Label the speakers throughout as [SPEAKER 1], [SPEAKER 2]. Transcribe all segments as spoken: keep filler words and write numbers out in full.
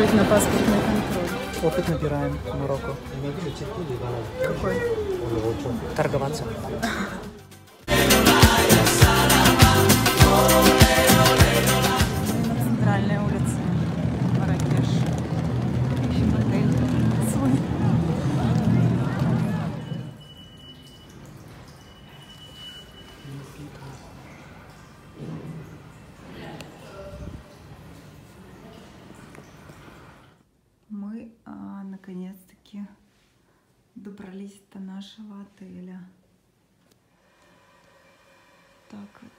[SPEAKER 1] записывать на паспортный контроль.
[SPEAKER 2] Опыт набираем в Марокко.
[SPEAKER 1] Какой?
[SPEAKER 2] Торговаться.
[SPEAKER 1] Центральная улица Маракеш. Ищем отель свой. Мы а, наконец-таки добрались до нашего отеля. Так вот.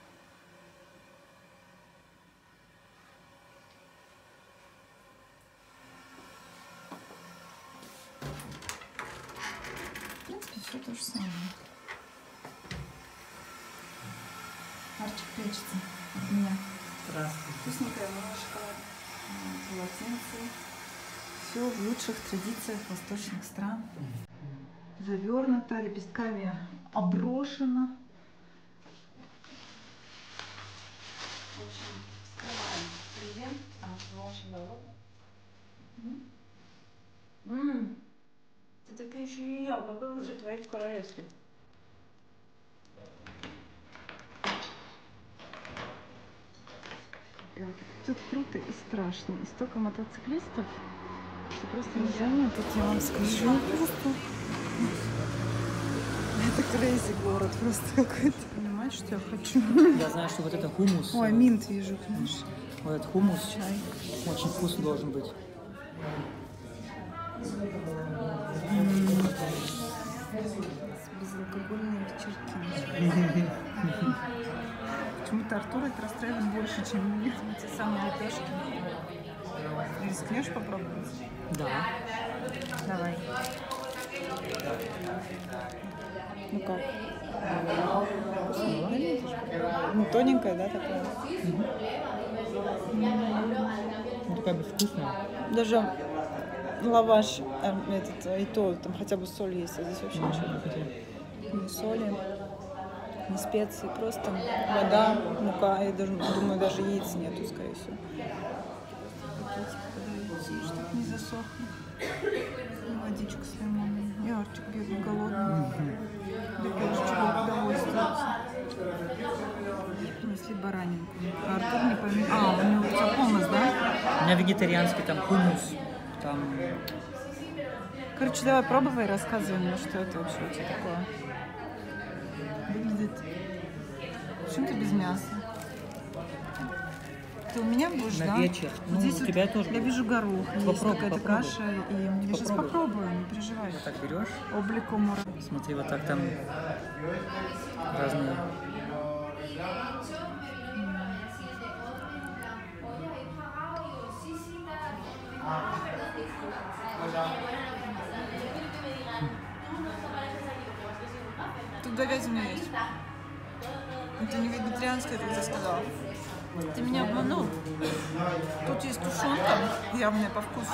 [SPEAKER 1] В принципе, все то же самое. Арчик прячется от меня.
[SPEAKER 2] Здравствуйте.
[SPEAKER 1] Вкусненькое молочко, полотенце. Все в лучших традициях восточных стран. Завернуто, лепестками оброшено. В общем, вскрываем презент. А, вы очень голодны? Ммм, ты такая еще и я, могу уже твои в королевстве. Тут круто и страшно. И столько мотоциклистов, что просто не заметить, я вам скажу. Просто... Это крейзи город просто какой-то. Понимаешь, что я хочу?
[SPEAKER 2] Я знаю, что вот это хумус.
[SPEAKER 1] Ой, минт вижу, конечно.
[SPEAKER 2] Вот этот хумус
[SPEAKER 1] Чай.
[SPEAKER 2] очень вкусный должен быть.
[SPEAKER 1] Безалкогольные вечерки. Почему-то Артур это расстраивает больше, чем меня. Те самые лепешки. Рискнешь попробовать?
[SPEAKER 2] Да.
[SPEAKER 1] Давай. Ну как? Ну, тоненькая, да, такая?
[SPEAKER 2] Ну, такая безвкусная.
[SPEAKER 1] Даже лаваш, э, этот, и то, там хотя бы соль есть, а здесь вообще ничего. Ни соли, ни специй, просто вода, мука, я даже, думаю, даже яиц нету, скорее всего. Чтобы не засохло. И водичка с лимоном. И Арчик бедный, голодный. Да, чего удовольствуется. Принесли баранинку. А Артур не поймет. А, у него у тебя хумус, да?
[SPEAKER 2] У меня вегетарианский там хумус. Там...
[SPEAKER 1] Короче, давай пробуй и рассказывай мне, что это вообще у тебя такое. Выглядит... Почему ты без мяса? Ты у меня будешь,
[SPEAKER 2] На
[SPEAKER 1] да?
[SPEAKER 2] вечер. Ну,
[SPEAKER 1] Здесь
[SPEAKER 2] у
[SPEAKER 1] вот
[SPEAKER 2] тебя тоже
[SPEAKER 1] я
[SPEAKER 2] будет.
[SPEAKER 1] вижу горох, есть
[SPEAKER 2] Попробуй,
[SPEAKER 1] какая-то
[SPEAKER 2] попробуй.
[SPEAKER 1] каша. И я сейчас
[SPEAKER 2] Попробуй.
[SPEAKER 1] попробую, не переживай.
[SPEAKER 2] Вот так берешь.
[SPEAKER 1] Облику мура.
[SPEAKER 2] Смотри, вот так там разные.
[SPEAKER 1] Тут говядина есть. Это не вегетарианское, как ты сказала. Ты меня обманул. Тут есть тушенка, явная по вкусу.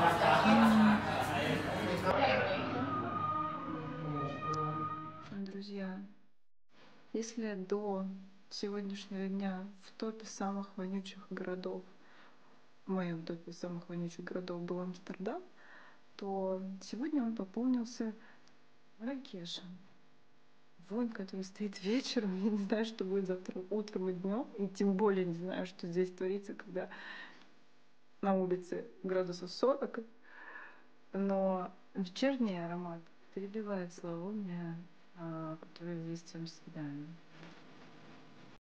[SPEAKER 1] Друзья, если до сегодняшнего дня в топе самых вонючих городов, в моем топе самых вонючих городов был Амстердам, то сегодня он пополнился Марракешем. Вонь, который стоит вечером, я не знаю, что будет завтра утром и днем, и тем более не знаю, что здесь творится, когда на улице градусов сорок, но вечерний аромат перебивает зловоние, которое здесь в Амстердаме.